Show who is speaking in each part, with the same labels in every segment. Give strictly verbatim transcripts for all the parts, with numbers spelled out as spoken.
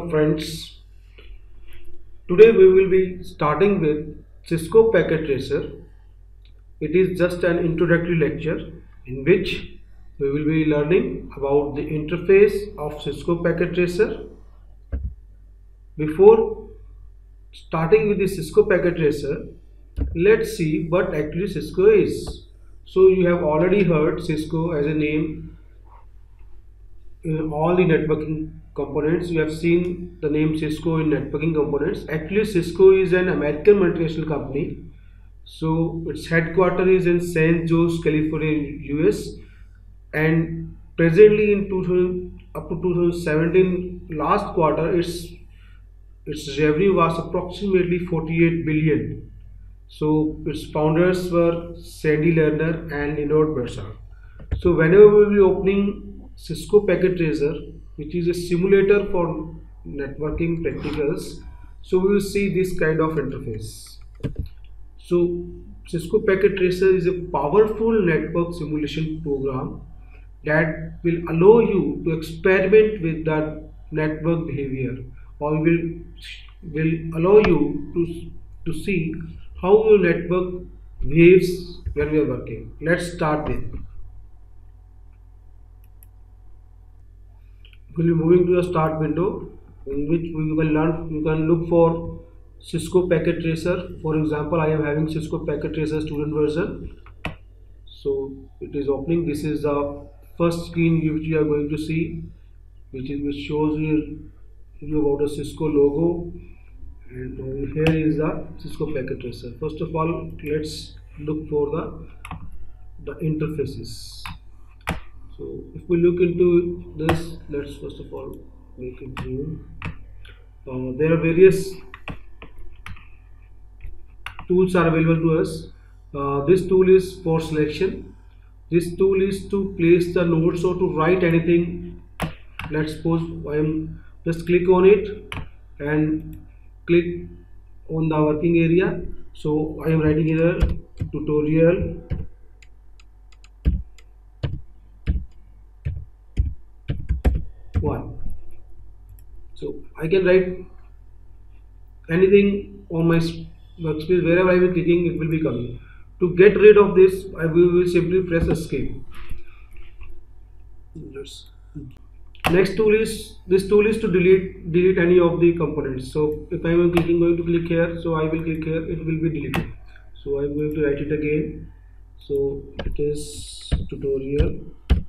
Speaker 1: friends. Today we will be starting with Cisco Packet Tracer. It is just an introductory lecture in which we will be learning about the interface of Cisco Packet Tracer. Before starting with the Cisco Packet Tracer, let's see what actually Cisco is. So you have already heard Cisco as a name in all the networking components. You have seen the name Cisco in networking components. Actually, Cisco is an American multinational company. So its headquarters is in Saint Jose, California, U S, and presently in two thousand up to two thousand seventeen last quarter, its its revenue was approximately forty-eight billion. So its founders were Sandy Lerner and Linod Bersa. So whenever we will be opening Cisco Packet Tracer, which is a simulator for networking practicals, so we will see this kind of interface. So Cisco Packet Tracer is a powerful network simulation program that will allow you to experiment with the network behavior, or will will allow you to to see how your network behaves when we are working. Let's start with. We will be moving to the start window, in which we will learn. You can look for Cisco Packet Tracer. For example, I am having Cisco Packet Tracer student version. So it is opening. This is the first screen which you are going to see, which is which shows you, you about the Cisco logo, and over here is the Cisco Packet Tracer. First of all, let's look for the the interfaces. So if we look into this, let's first of all make it zoom. Uh, there are various tools are available to us. Uh, this tool is for selection. This tool is to place the nodes or to write anything. Let's suppose I am just click on it and click on the working area. So I am writing here tutorial one. So I can write anything on my workspace. Wherever I will be clicking, it will be coming. To get rid of this, I will, will simply press escape. Next tool is this tool is to delete delete any of the components. So if I am clicking going to click here, so I will click here, it will be deleted. So I am going to write it again. So it is tutorial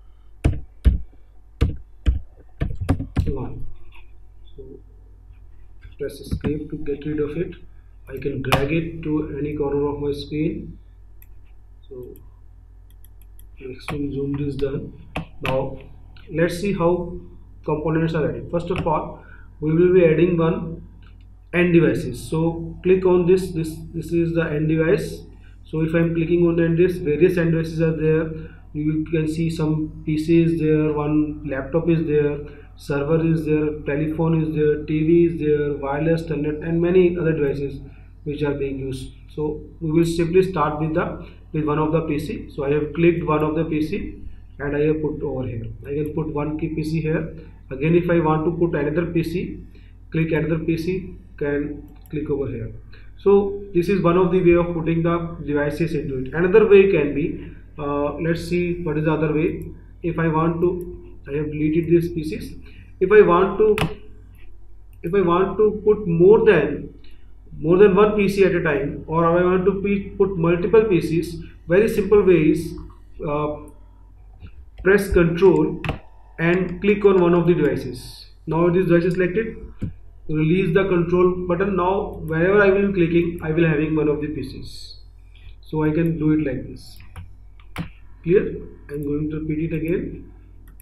Speaker 1: one. So press escape to get rid of it. I can drag it to any corner of my screen. So maximum zoom is done. Now let's see how components are added. First of all, we will be adding one end devices. So click on this. This this is the end device. So if I am clicking on end device, various end devices are there. You can see some P C is there, one laptop is there, server is there, telephone is there, T V is there, wireless, internet, and many other devices which are being used. So we will simply start with the with one of the P C. So I have clicked one of the P C and I have put over here. I can put one key P C here. Again, if I want to put another P C, click another P C, can click over here. So this is one of the way of putting the devices into it. Another way can be, uh, let's see what is the other way. If I want to, I have deleted these P Cs. If I want to, if I want to put more than more than one P C at a time, or I want to put multiple P Cs, very simple way is uh, press Control and click on one of the devices. Now this device is selected. Release the control button. Now wherever I will be clicking, I will having one of the P Cs. So I can do it like this. Clear? I am going to repeat it again.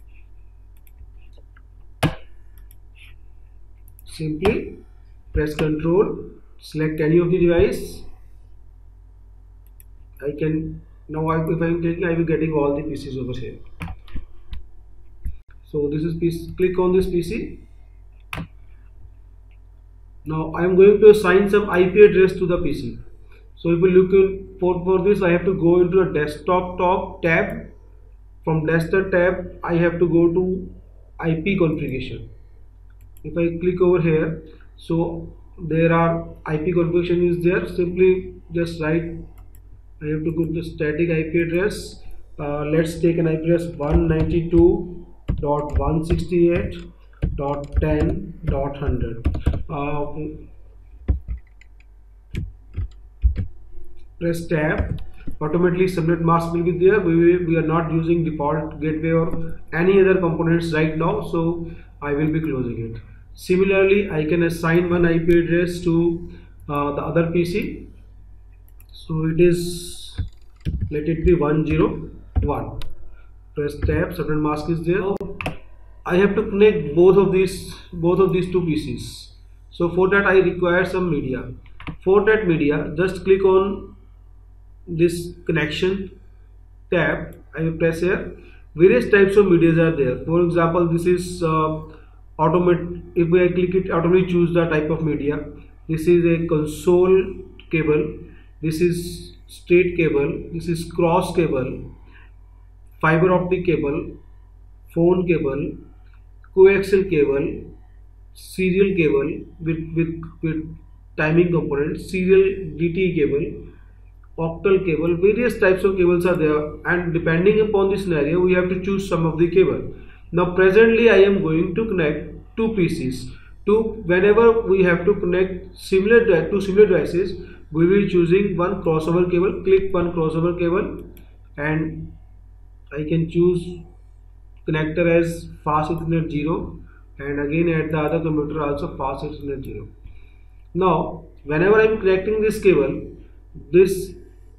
Speaker 1: Simply press Control, select any of the device. I can now I, if I am clicking, I will be getting all the P Cs over here. So this is P C. Click on this P C. Now I am going to assign some I P address to the P C. So if we look in for, for this, I have to go into a desktop top tab. From desktop tab, I have to go to I P configuration. If I click over here, so there are I P configuration is there. Simply just write, I have to go to static I P address. Uh, let's take an I P address one ninety-two dot one sixty-eight dot ten dot one hundred. Uh, press tab. Automatically subnet mask will be there. We, will, we are not using default gateway or any other components right now, so I will be closing it. Similarly, I can assign one I P address to uh, the other P C. So it is, let it be one zero one. Press tab, subnet mask is there. Now I have to connect both of these both of these two P Cs. So for that I require some media. For that media, just click on this connection tab. I will press here. Various types of medias are there. For example, this is uh, automate. If I click it, automatically choose the type of media. This is a console cable. This is straight cable. This is cross cable, fiber optic cable, phone cable, coaxial cable, serial cable with with with timing components, serial D T E cable, octal cable. Various types of cables are there, and depending upon the scenario we have to choose some of the cable. Now presently I am going to connect two P Cs. To Whenever we have to connect similar to similar devices, we will be choosing one crossover cable. Click one crossover cable, and I can choose connector as fast ethernet zero, and again at the other computer also fast ethernet zero. Now whenever I am connecting this cable, this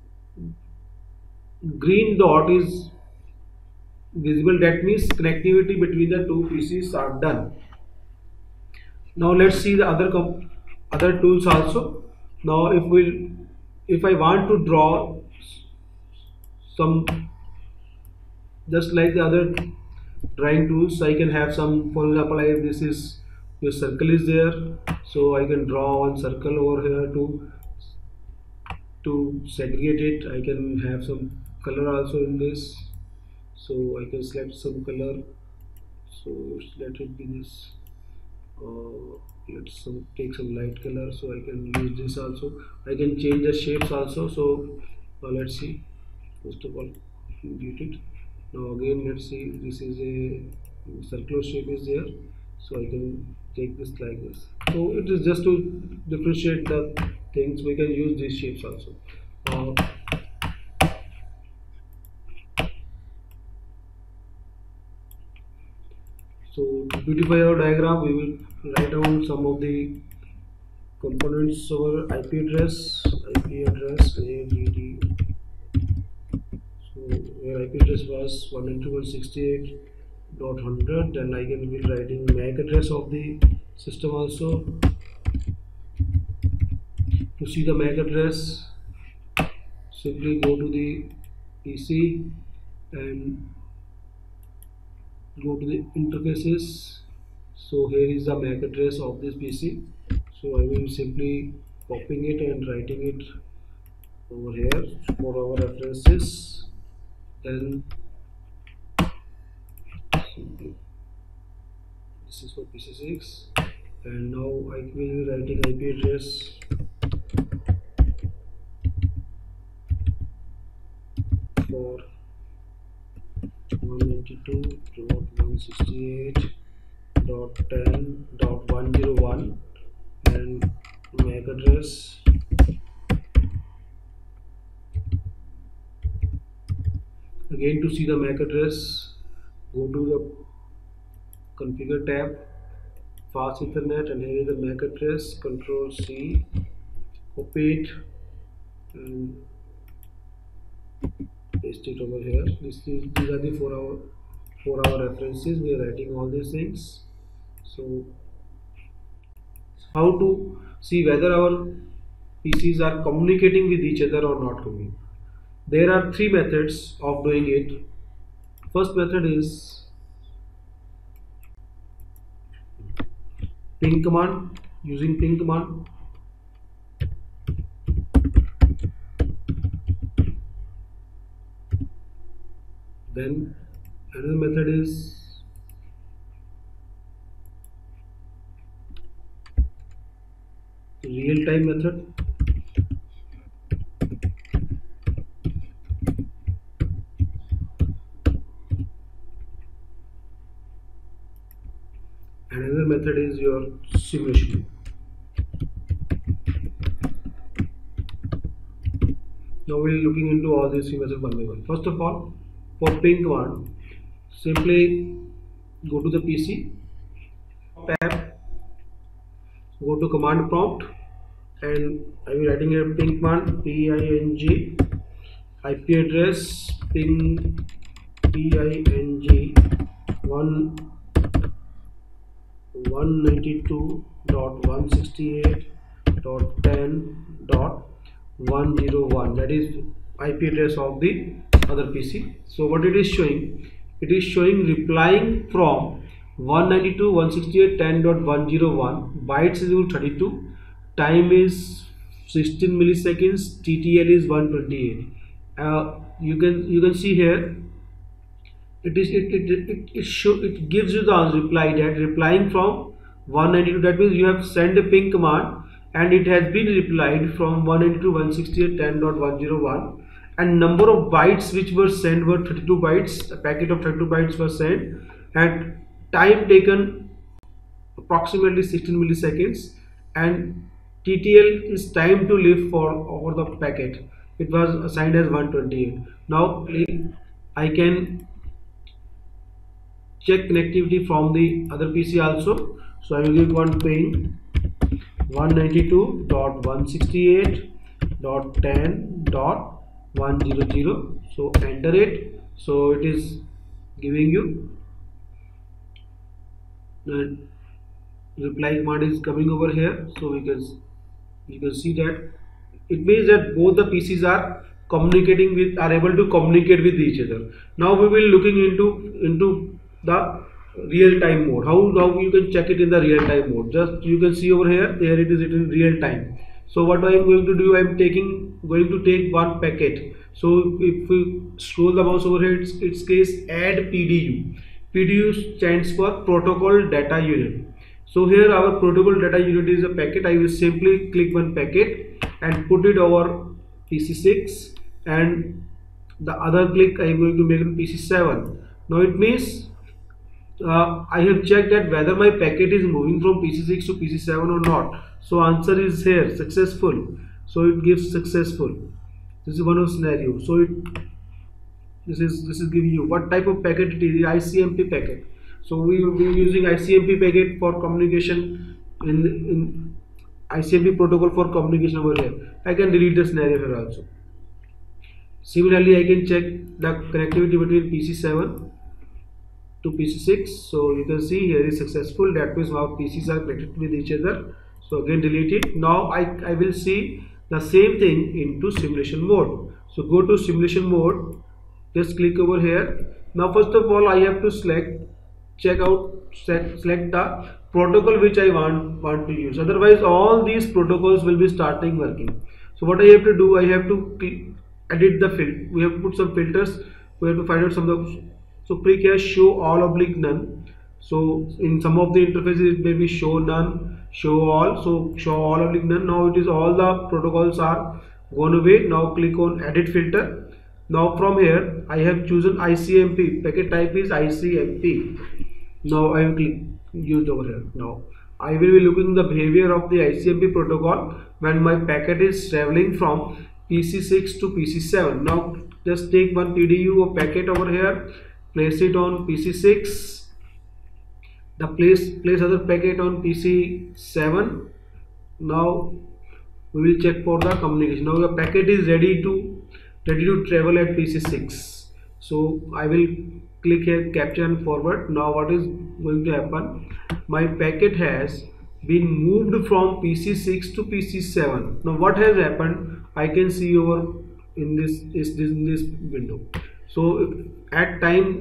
Speaker 1: green dot is visible. That means connectivity between the two P Cs are done. Now let's see the other other tools also. Now if we if I want to draw some, just like the other drawing tools, I can have some, for example, I, this is your circle is there, so I can draw one circle over here to to segregate it. I can have some color also in this, so I can select some color. So let it be this, uh, let's some, take some light color, so I can use this also. I can change the shapes also. So uh, let's see, first of all delete it. Now again let's see, this is a circular shape is there, so I can take this like this. So it is just to differentiate the things. We can use these shapes also. uh, so to beautify our diagram, we will write down some of the components over I P address. I P address A D D. So where I P address was one ninety-two dot one sixty-eight dot one hundred, then I can be writing M A C address of the system also. To see the M A C address, simply go to the P C and go to the interfaces. So here is the M A C address of this P C. So I will simply copying it and writing it over here for our references. Then simply, this is for P C six, and now I will be writing I P address for one ninety-two dot one sixty-eight dot ten dot one oh one, and M A C address. Again, to see the M A C address, go to the configure tab, fast ethernet, and here is the M A C address. Control C, copy it and paste it over here. This is, these are the four our for our references. We are writing all these things. So how to see whether our P Cs are communicating with each other or not communicating? There are three methods of doing it. First method is ping command. Using ping command, then another method is method. Another method is your simulation. Now we'll be looking into all these methods one by one. First of all, for ping command, simply go to the P C, tab, go to command prompt, and I will writing a ping command, P I N G, I P address ping P I N G one one ninety-two dot one sixty-eight dot ten dot one oh one, that is I P address of the other P C. So what it is showing, it is showing replying from one ninety-two dot one sixty-eight dot ten dot one oh one, bytes is thirty-two, time is sixteen milliseconds, T T L is one twenty-eight. Uh, you can you can see here it is it it it, it, show, it gives you the reply that replying from one ninety-two, that means you have sent a ping command and it has been replied from one ninety-two dot one sixty-eight dot ten dot one oh one, and number of bytes which were sent were thirty-two bytes. A packet of thirty-two bytes was sent and time taken approximately sixteen milliseconds, and T T L is time to live for over the packet. It was assigned as one twenty-eight. Now I can check connectivity from the other P C also. So I will give one ping one ninety-two dot one sixty-eight dot ten dot one hundred. So enter it. So it is giving you the reply command is coming over here. So we can you can see that it means that both the P Cs are communicating with are able to communicate with each other. Now we will looking into into the real time mode. How, how you can check it in the real time mode. Just you can see over here, there it is in real time. So what I am going to do, I am taking going to take one packet. So if we scroll the mouse over here, it's, it's case add P D U. P D U stands for protocol data unit. So here our protocol data unit is a packet. I will simply click one packet and put it over P C six, and the other click I am going to make it P C seven. Now it means Uh, I have checked that whether my packet is moving from P C six to P C seven or not. So answer is here, successful. So it gives successful. This is one of scenario. So it this is this is giving you what type of packet it is. I C M P packet. So we will be using I C M P packet for communication in in I C M P protocol for communication over here. I can delete the scenario here also. Similarly, I can check the connectivity between P C seven to P C six. So you can see here is successful. That means our P Cs are connected with each other. So again delete it. Now I, I will see the same thing into simulation mode. So go to simulation mode, just click over here. Now first of all I have to select check out set, select the protocol which I want want to use. Otherwise all these protocols will be starting working. So what I have to do, I have to edit the filter. We have to put some filters. We have to find out some of the So click here show all oblique none. So in some of the interfaces it may be show none, show all. So show all oblique none. Now it is all the protocols are gone away. Now click on edit filter. Now from here I have chosen I C M P. Packet type is I C M P. Now I will click used over here. Now I will be looking the behavior of the I C M P protocol when my packet is traveling from P C six to P C seven. Now just take one P D U of packet over here. Place it on P C six, the place place other packet on P C seven. Now we will check for the communication. Now the packet is ready to ready to travel at P C six. So I will click here capture and forward. Now what is going to happen, my packet has been moved from P C six to P C seven. Now what has happened, I can see over in this is this in this window. So at time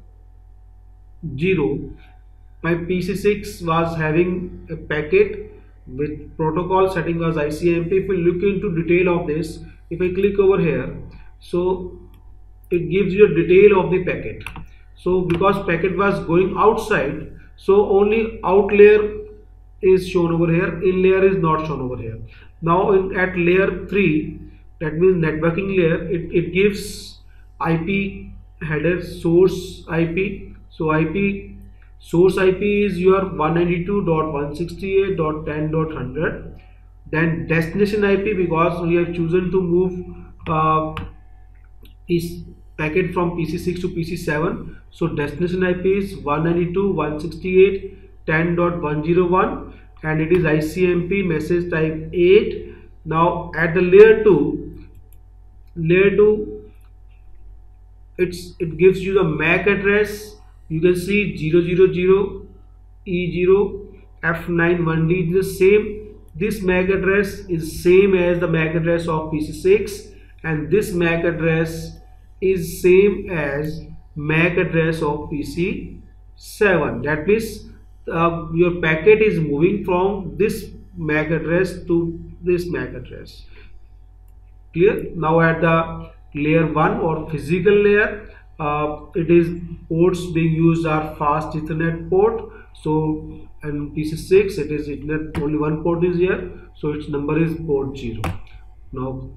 Speaker 1: zero my P C six was having a packet with protocol setting was I C M P. If we look into detail of this, if I click over here, so it gives you a detail of the packet. So because packet was going outside, so only out layer is shown over here, in layer is not shown over here. Now in, at layer three, that means networking layer, it, it gives I P header source I P. So I P source I P is your one ninety-two dot one sixty-eight dot ten dot one hundred. Then destination I P, because we have chosen to move uh, is packet from P C six to P C seven, so destination I P is one ninety-two dot one sixty-eight dot ten dot one oh one, and it is I C M P message type eight. Now at the layer two, layer two, it's it gives you the M A C address. You can see zero zero zero E zero F nine one D is the same. This M A C address is same as the M A C address of P C six, and this M A C address is same as M A C address of P C seven. That means uh, your packet is moving from this M A C address to this M A C address. Clear? Now at the layer one or physical layer, uh, it is ports being used are fast Ethernet port. So and P C six, it is Ethernet, only one port is here, so its number is port zero. Now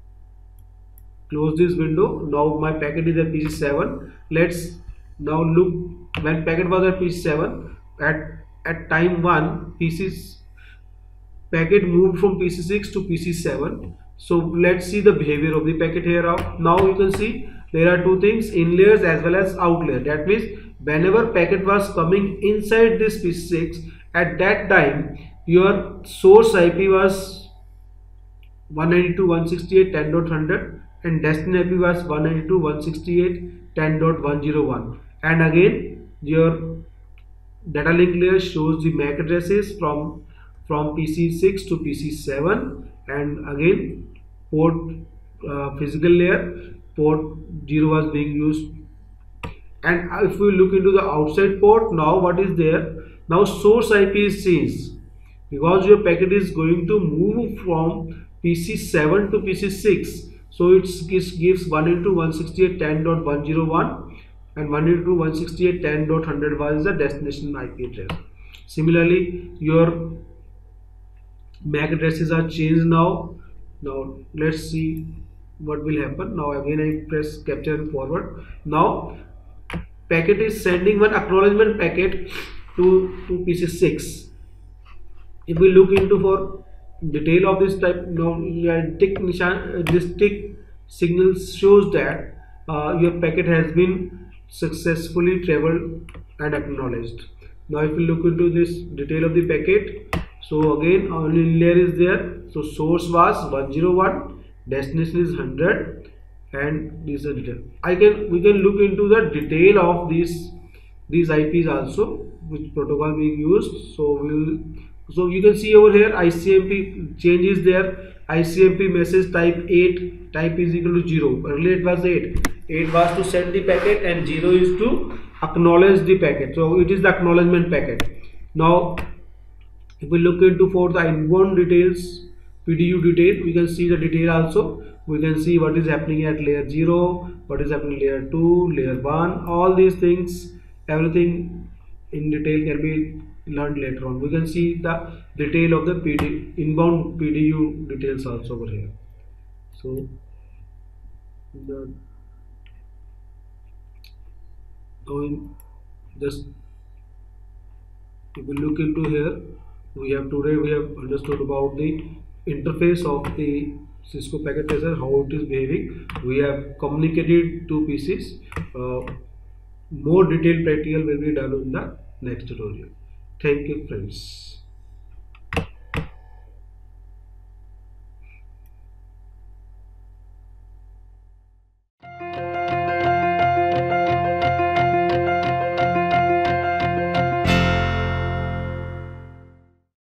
Speaker 1: close this window. Now my packet is at P C seven. Let's now look when packet was at P C seven. At at time one, P C's packet moved from P C six to P C seven. So let's see the behavior of the packet here. Now you can see there are two things, in layers as well as out layer. That means whenever packet was coming inside this P C six, at that time your source I P was one ninety-two dot one sixty-eight dot ten dot one hundred and destination I P was one ninety-two dot one sixty-eight dot ten dot one oh one, and again your data link layer shows the M A C addresses from from P C six to P C seven, and again port uh, physical layer, port zero was being used. And if we look into the outside port, now what is there? Now source I P is changed, because your packet is going to move from P C seven to P C six, so it gives one ninety-two dot one sixty-eight dot ten dot one oh one, and one ninety-two dot one sixty-eight dot ten dot one hundred was the destination I P address. Similarly, your M A C addresses are changed now. Now let's see what will happen. Now again I press capture and forward. Now packet is sending one acknowledgement packet to, to P C six. If we look into for detail of this type, now tick nishan, this tick signal shows that uh, your packet has been successfully traveled and acknowledged. Now if we look into this detail of the packet, so again only layer is there. So source was one oh one, destination is one hundred, and this is the detail. I can we can look into the detail of these these I Ps also, which protocol being used. So we'll so you can see over here I C M P changes there. I C M P message type eight, type is equal to zero. Earlier it was eight. eight was to send the packet and zero is to acknowledge the packet. So it is the acknowledgement packet. Now if we look into for the inbound details, P D U detail, we can see the detail also. We can see what is happening at layer zero, what is happening layer two, layer one, all these things, everything in detail can be learned later on. We can see the detail of the P D inbound P D U details also over here. So the going just if we look into here, we have today we have understood about the interface of the Cisco packet tracer, how it is behaving. We have communicated two pieces. Uh, more detailed practical will be done in the next tutorial. Thank you friends.